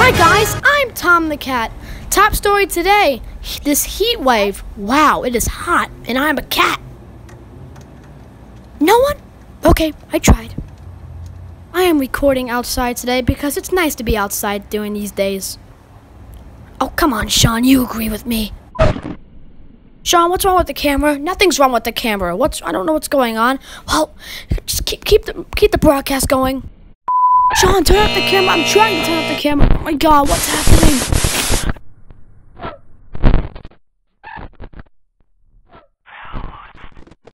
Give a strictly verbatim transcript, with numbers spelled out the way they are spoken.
Hi guys, I'm Tom the Cat. Top story today, this heat wave. Wow, it is hot, and I'm a cat. No one? Okay, I tried. I am recording outside today because it's nice to be outside during these days. Oh, come on, Sean, you agree with me. Sean, what's wrong with the camera? Nothing's wrong with the camera. What's I don't know what's going on. Well, just keep keep the keep the broadcast going. Sean, turn off the camera. I'm trying to turn off the camera. Oh my God, what's happening?